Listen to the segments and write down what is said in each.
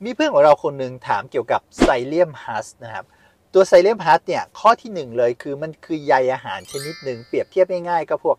มีเพื่อนของเราคนหนึ่งถามเกี่ยวกับไซเลียมฮัสนะครับตัวไซเลียมฮัสเนี่ยข้อที่1เลยคือมันคือใยอาหารชนิดหนึ่งเปรียบเทียบง่ายๆก็พวก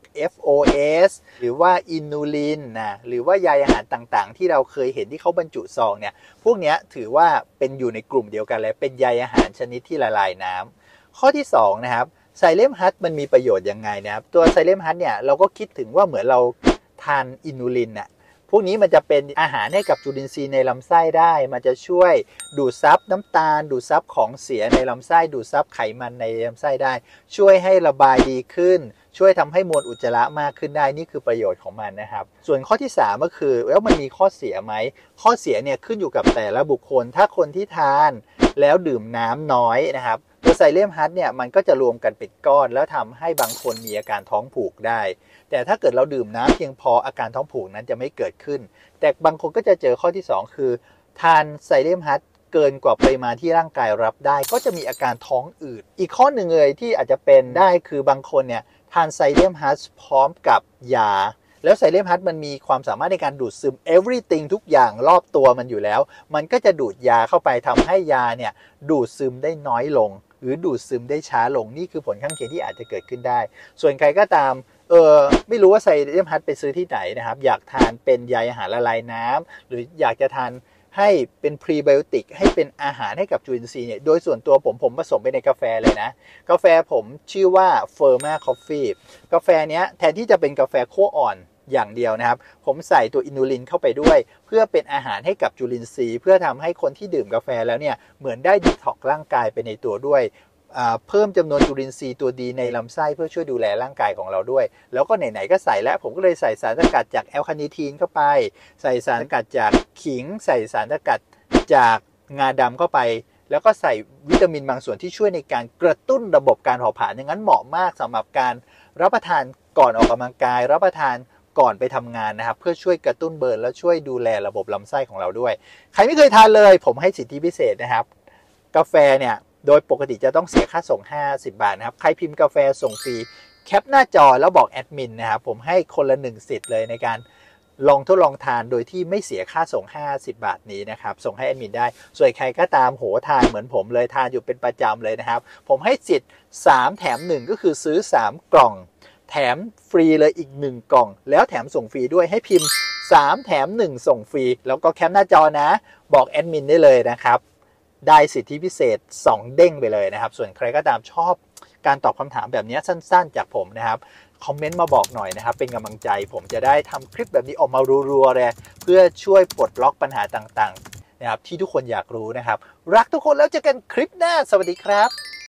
FOS หรือว่าอินูลินนะหรือว่าใยอาหารต่างๆที่เราเคยเห็นที่เขาบรรจุซองเนี่ยพวกนี้ถือว่าเป็นอยู่ในกลุ่มเดียวกันเลยเป็นใยอาหารชนิดที่ละลายน้ำข้อที่2นะครับไซเลมฮัสมันมีประโยชน์ยังไงนะครับตัวไซเลมฮัสเนี่ยเราก็คิดถึงว่าเหมือนเราทานอินูลินน่ะพวกนี้มันจะเป็นอาหารให้กับจุลินทรีย์ในลำไส้ได้มันจะช่วยดูดซับน้ำตาลดูดซับของเสียในลำไส้ดูดซับไขมันในลำไส้ได้ช่วยให้ระบายดีขึ้นช่วยทำให้มวลอุจจาระมากขึ้นได้นี่คือประโยชน์ของมันนะครับส่วนข้อที่3ก็คือแล้วมันมีข้อเสียไหมข้อเสียเนี่ยขึ้นอยู่กับแต่ละบุคคลถ้าคนที่ทานแล้วดื่มน้ำน้อยนะครับตัวไซเลมฮัสเนี่ยมันก็จะรวมกันเป็นก้อนแล้วทำให้บางคนมีอาการท้องผูกได้แต่ถ้าเกิดเราดื่มน้ำเพียงพออาการท้องผูกนั้นจะไม่เกิดขึ้นแต่บางคนก็จะเจอข้อที่2คือทานไซเลมฮัสเกินกว่าปริมาณที่ร่างกายรับได้ก็จะมีอาการท้องอืดอีกข้อหนึ่งเลยที่อาจจะเป็นได้คือบางคนเนี่ยทานไซเลมฮัสพร้อมกับยาแล้วไซเลมฮัสมันมีความสามารถในการดูดซึม everything ทุกอย่างรอบตัวมันอยู่แล้วมันก็จะดูดยาเข้าไปทำให้ยาเนี่ยดูดซึมได้น้อยลงหรือดูดซึมได้ช้าลงนี่คือผลข้างเคียงที่อาจจะเกิดขึ้นได้ส่วนใครก็ตามไม่รู้ว่าไซเลมฮัสไปซื้อที่ไหนนะครับอยากทานเป็นใยอาหารละลายน้ำหรืออยากจะทานให้เป็นพรีไบโอติกให้เป็นอาหารให้กับจุลินทรีย์เนี่ยโดยส่วนตัวผมผสมไปในกาแฟเลยนะกาแฟผมชื่อว่า Firma Coffee กาแฟเนี้ยแทนที่จะเป็นกาแฟคั่วอ่อนอย่างเดียวนะครับผมใส่ตัวอินูลินเข้าไปด้วยเพื่อเป็นอาหารให้กับจุลินทรีย์เพื่อทำให้คนที่ดื่มกาแฟแล้วเนี่ยเหมือนได้ดีท็อกซ์ร่างกายไปในตัวด้วยเพิ่มจำนวนจุลินทรีย์ตัวดีในลำไส้เพื่อช่วยดูแลร่างกายของเราด้วยแล้วก็ไหนๆก็ใส่แล้วผมก็เลยใส่สารสกัดจากแอลคาเนทีนเข้าไปใส่สารสกัดจากขิงใส่สารสกัดจากงาดำเข้าไปแล้วก็ใส่วิตามินบางส่วนที่ช่วยในการกระตุ้นระบบการเผาผลาญอย่างนั้นเหมาะมากสำหรับการรับประทานก่อนออกกำลังกายรับประทานก่อนไปทำงานนะครับเพื่อช่วยกระตุ้นเบิร์นและช่วยดูแลระบบลำไส้ของเราด้วยใครไม่เคยทานเลยผมให้สิทธิพิเศษนะครับกาแฟเนี่ยโดยปกติจะต้องเสียค่าส่ง50 บาทนะครับใครพิมพ์กาแฟส่งฟรีแคปหน้าจอแล้วบอกแอดมินนะครับผมให้คนละ1 สิทธิ์เลยในการลองทดลองทานโดยที่ไม่เสียค่าส่ง50 บาทนี้นะครับส่งให้แอดมินได้ส่วนใครก็ตามโหทานเหมือนผมเลยทานอยู่เป็นประจำเลยนะครับผมให้สิทธิ์3 แถม 1ก็คือซื้อ3 กล่องแถมฟรีเลยอีก1 กล่องแล้วแถมส่งฟรีด้วยให้พิมพ์3 แถม 1ส่งฟรีแล้วก็แคปหน้าจอนะบอกแอดมินได้เลยนะครับได้สิทธิพิเศษ2 เด้งไปเลยนะครับส่วนใครก็ตามชอบการตอบคำถามแบบนี้สั้นๆจากผมนะครับคอมเมนต์มาบอกหน่อยนะครับเป็นกำลังใจผมจะได้ทำคลิปแบบนี้ออกมารัวๆเลยเพื่อช่วยปลดล็อกปัญหาต่างๆนะครับที่ทุกคนอยากรู้นะครับรักทุกคนแล้วเจอกันคลิปหน้าสวัสดีครับ